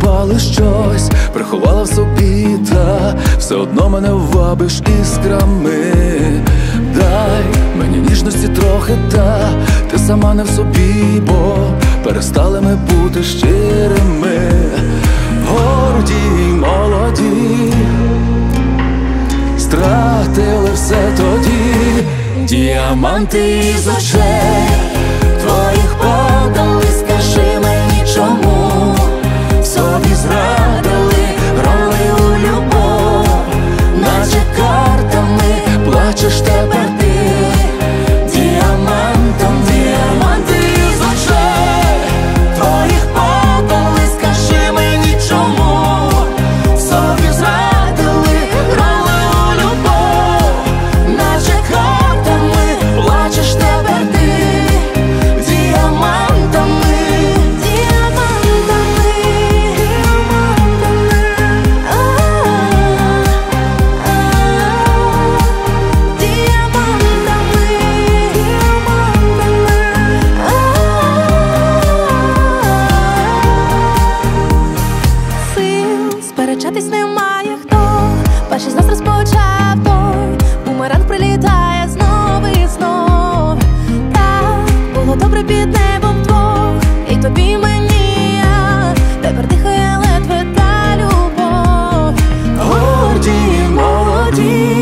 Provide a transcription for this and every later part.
заховали щось, приховала в собі, та все одно мене вабиш іскрами. Дай мені ніжності трохи, та ти сама не в собі, бо перестали ми бути щирими. Горді й молоді, стратили все тоді. Діаманти із очей твоїх падали, скажи мені чому собі зрадили, грали у любов, наче картами плачеш тепер ти. Діамантом, діаманти із очей твоїх падали, скажи мені чому собі зрадили, грали у любов, наче картами плачеш тепер ти. Діамантами, діамантами, Сил сперечатись немає хто, перший з нас розпочав той. Бумеранг прилітає знов і знов. Так було добре під небом вдвох, і тобі, і мені, а тепер дихає ледве та любов. Горді й молоді,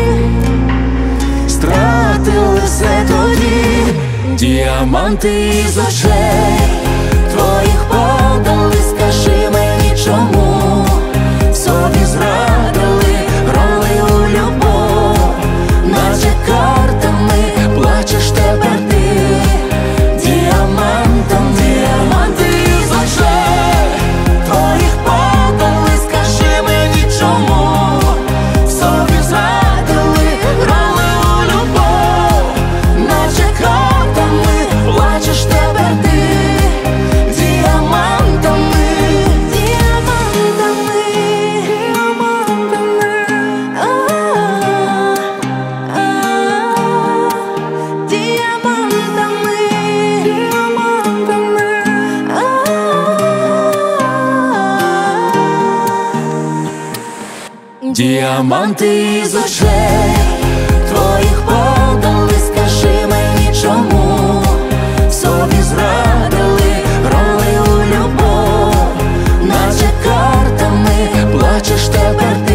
стратили все тоді. Діаманти із очей твоїх падали, скажи мені чому собі зрадили, грали у любов, наче картами плачеш тепер ти. Діамантом, діаманти із очей твоїх падали, скажи мені чому собі зрадили, грали у любов, наче картами плачеш тепер ти. Діамантами, Діамантами, діаманти із очей твоїх падали, скажи мені чому собі зрадили, грали у любов, наче картами плачеш тепер ти.